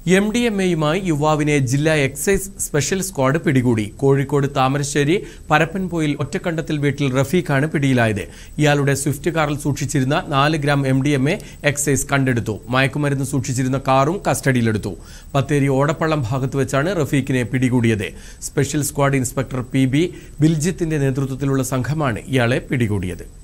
MDMA-യുമായി യുവാവിനെ ജില്ലാ excise special squad പിടികൂടി. കോഴിക്കോട് താമരശ്ശേരി പരപ്പൻപോയിൽ ഒറ്റക്കണ്ടത്തിൽ വീട്ടിൽ റഫീഖാണ് പിടിയിലായത്. ഇയാളുടെ സ്വിഫ്റ്റ് കാറിൽ സൂക്ഷിച്ചിരുന്ന 4 ഗ്രാം MDMA എക്സൈസ് കണ്ടെടുത്തു. മയക്കുമരുന്ന് സൂക്ഷിച്ചിരുന്ന കാറും കസ്റ്റഡിയിലെടുത്തു. ബത്തേരി ഓടപ്പള്ളം ഭാഗത്ത് വെച്ചാണ് റഫീഖിനെ പിടികൂടിയത്. സ്പെഷ്യൽ സ്ക്വാഡ് ഇൻസ്പെക്ടർ PB ബിൽജിത്തിന്റെ നേതൃത്വത്തിലുള്ള സംഘമാണ് ഇയാളെ പിടികൂടിയത്.